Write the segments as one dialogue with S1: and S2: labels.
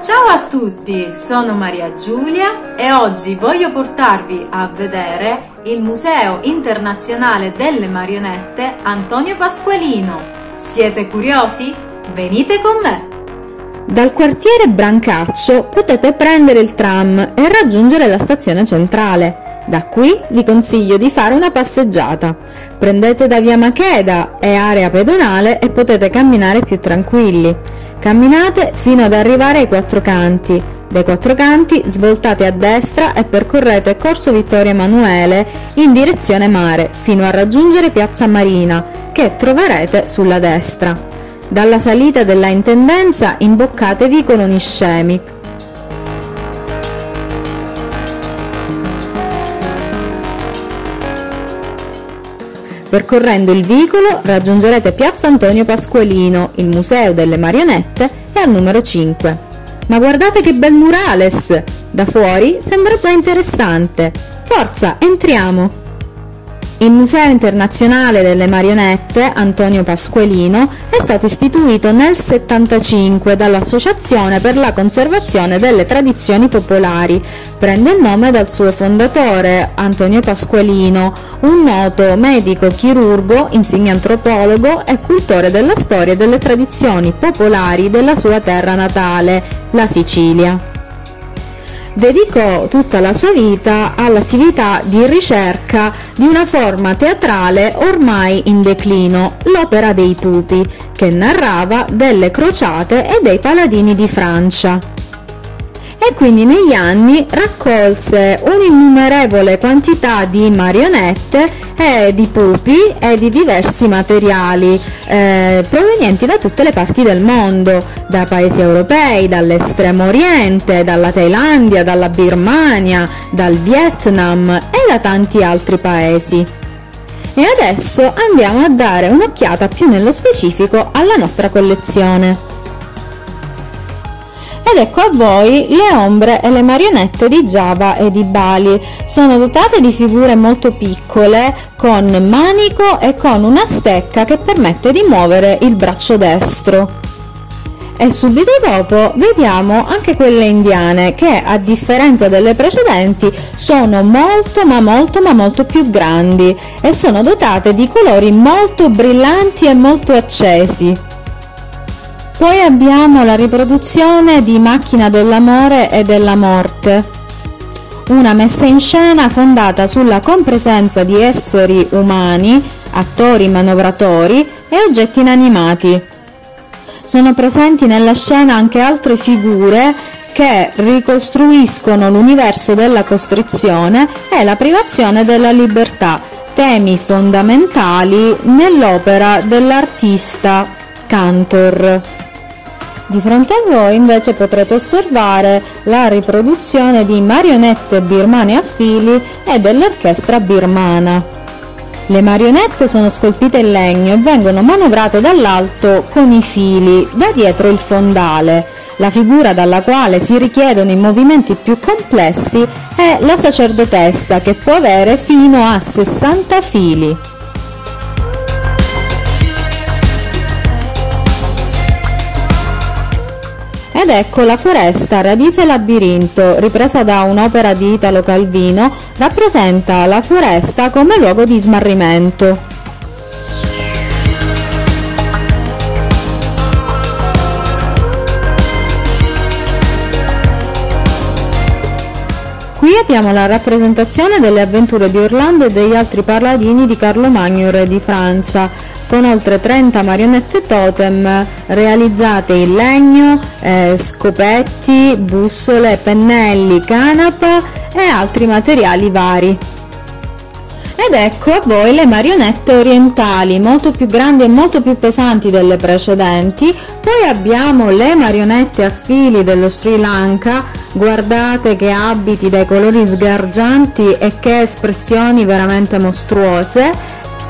S1: Ciao a tutti, sono Maria Giulia e oggi voglio portarvi a vedere il Museo Internazionale delle Marionette Antonio Pasqualino. Siete curiosi? Venite con me!
S2: Dal quartiere Brancaccio potete prendere il tram e raggiungere la stazione centrale. Da qui vi consiglio di fare una passeggiata. Prendete da via Macheda e area pedonale e potete camminare più tranquilli. Camminate fino ad arrivare ai Quattro Canti. Dai Quattro Canti svoltate a destra e percorrete Corso Vittorio Emanuele in direzione mare fino a raggiungere Piazza Marina, che troverete sulla destra. Dalla salita della Intendenza imboccatevi i Coloni Scemi. Percorrendo il vicolo raggiungerete Piazza Antonio Pasqualino, il Museo delle Marionette e al numero 5. Ma guardate che bel murales! Da fuori sembra già interessante. Forza, entriamo! Il Museo Internazionale delle Marionette Antonio Pasqualino è stato istituito nel 1975 dall'Associazione per la conservazione delle tradizioni popolari. Prende il nome dal suo fondatore, Antonio Pasqualino, un noto medico chirurgo, insigne antropologo e cultore della storia e delle tradizioni popolari della sua terra natale, la Sicilia. Dedicò tutta la sua vita all'attività di ricerca di una forma teatrale ormai in declino, l'Opera dei Pupi, che narrava delle crociate e dei paladini di Francia. E quindi negli anni raccolse un'innumerevole quantità di marionette e di pupi e di diversi materiali provenienti da tutte le parti del mondo, da paesi europei, dall'estremo oriente, dalla Thailandia, dalla Birmania, dal Vietnam e da tanti altri paesi. E adesso andiamo a dare un'occhiata più nello specifico alla nostra collezione. Ed ecco a voi le ombre e le marionette di Giava e di Bali. Sono dotate di figure molto piccole, con manico e con una stecca che permette di muovere il braccio destro. E subito dopo vediamo anche quelle indiane che, a differenza delle precedenti, sono molto più grandi e sono dotate di colori molto brillanti e molto accesi. Poi abbiamo la riproduzione di Macchina dell'amore e della morte, una messa in scena fondata sulla compresenza di esseri umani, attori manovratori e oggetti inanimati. Sono presenti nella scena anche altre figure che ricostruiscono l'universo della costrizione e la privazione della libertà, temi fondamentali nell'opera dell'artista Cantor. Di fronte a voi invece potrete osservare la riproduzione di marionette birmane a fili e dell'orchestra birmana. Le marionette sono scolpite in legno e vengono manovrate dall'alto con i fili, da dietro il fondale. La figura dalla quale si richiedono i movimenti più complessi è la sacerdotessa, che può avere fino a 60 fili. Ed ecco la foresta Radice Labirinto, ripresa da un'opera di Italo Calvino, rappresenta la foresta come luogo di smarrimento. Qui abbiamo la rappresentazione delle avventure di Orlando e degli altri paladini di Carlo Magno, re di Francia, con oltre 30 marionette totem realizzate in legno, scopetti, bussole, pennelli, canapa e altri materiali vari. Ed ecco a voi le marionette orientali, molto più grandi e molto più pesanti delle precedenti. Poi abbiamo le marionette a fili dello Sri Lanka, guardate che abiti dai colori sgargianti e che espressioni veramente mostruose.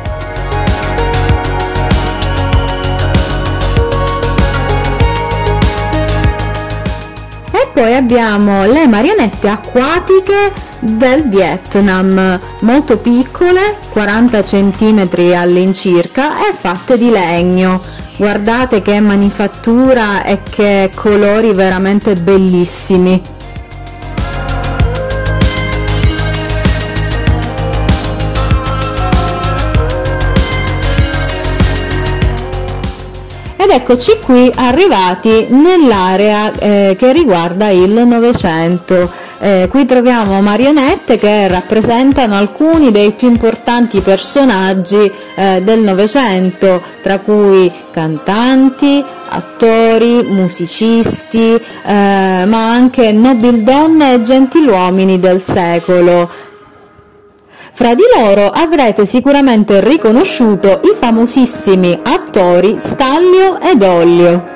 S2: Poi abbiamo le marionette acquatiche del Vietnam, molto piccole, 40 cm all'incirca, e fatte di legno. Guardate che manifattura e che colori veramente bellissimi. Ed eccoci qui arrivati nell'area che riguarda il Novecento. Qui troviamo marionette che rappresentano alcuni dei più importanti personaggi del Novecento, tra cui cantanti, attori, musicisti, ma anche nobildonne e gentiluomini del secolo. Fra di loro avrete sicuramente riconosciuto i famosissimi attori Stallio ed Ollio.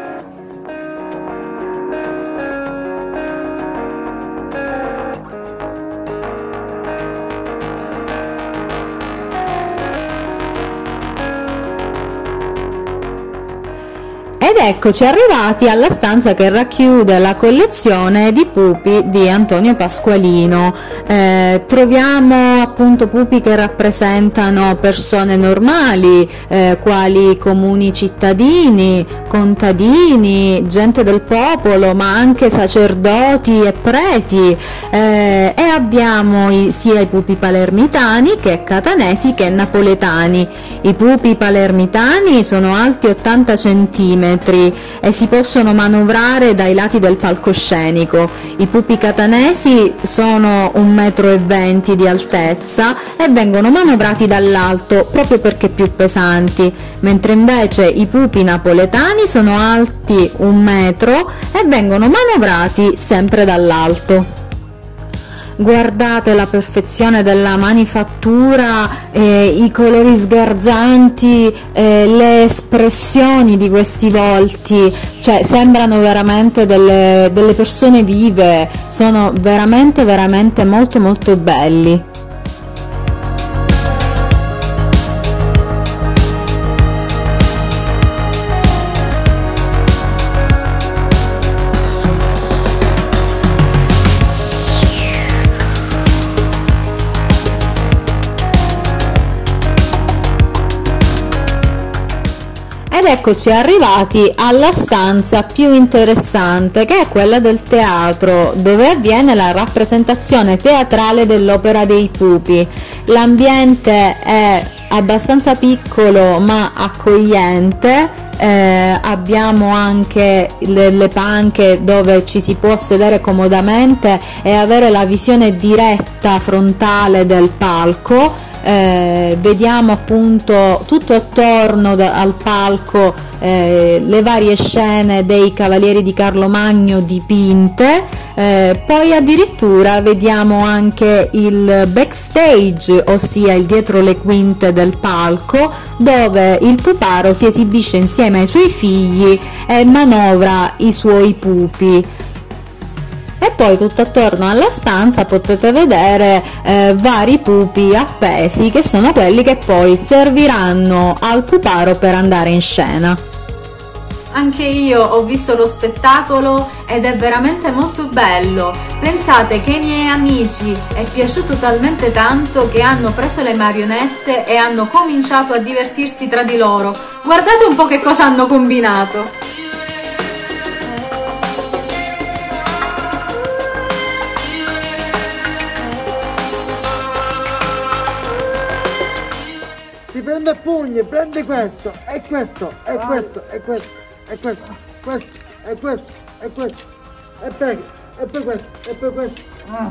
S2: Ed eccoci arrivati alla stanza che racchiude la collezione di pupi di Antonio Pasqualino. Troviamo appunto pupi che rappresentano persone normali, quali comuni cittadini, contadini, gente del popolo, ma anche sacerdoti e preti, e abbiamo sia i pupi palermitani che catanesi che napoletani. I pupi palermitani sono alti 80 cm e si possono manovrare dai lati del palcoscenico. I pupi catanesi sono 1,20 m di altezza e vengono manovrati dall'alto proprio perché più pesanti, mentre invece i pupi napoletani sono alti 1 metro e vengono manovrati sempre dall'alto. Guardate la perfezione della manifattura, i colori sgargianti, le espressioni di questi volti, cioè sembrano veramente delle persone vive, sono veramente molto belli. Ed eccoci arrivati alla stanza più interessante, che è quella del teatro, dove avviene la rappresentazione teatrale dell'opera dei pupi. L'ambiente è abbastanza piccolo ma accogliente, abbiamo anche le panche dove ci si può sedere comodamente e avere la visione diretta frontale del palco. Vediamo appunto tutto attorno al palco le varie scene dei cavalieri di Carlo Magno dipinte, poi addirittura vediamo anche il backstage, ossia il dietro le quinte del palco, dove il puparo si esibisce insieme ai suoi figli e manovra i suoi pupi. E poi tutto attorno alla stanza potete vedere vari pupi appesi, che sono quelli che poi serviranno al puparo per andare in scena.
S1: Anche io ho visto lo spettacolo ed è veramente molto bello. Pensate che ai miei amici è piaciuto talmente tanto che hanno preso le marionette e hanno cominciato a divertirsi tra di loro. Guardate un po' che cosa hanno combinato.
S3: Ti prende a pugni, prendi questo, e questo, e questo, e questo, e questo, questo, e questo, e questo, e poi questo, e poi questo.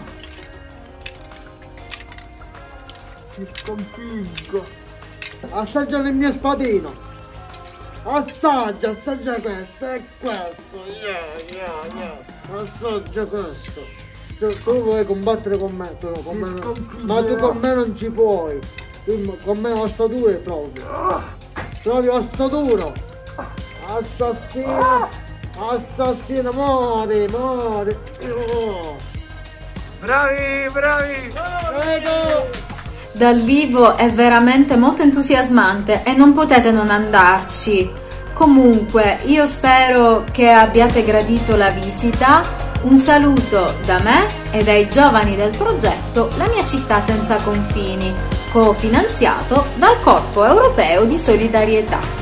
S3: Ti sconfiggo. Assaggia il mio spadino. Assaggia questo, e questo, assaggia questo. Tu vuoi combattere con me, ma tu con me non ci puoi. Con me ossature trovi ossatura, assassino, muori, bravi, prego.
S1: Dal vivo è veramente molto entusiasmante e non potete non andarci. Comunque io spero che abbiate gradito la visita. Un saluto da me e dai giovani del progetto La mia città senza confini, cofinanziato dal Corpo Europeo di Solidarietà.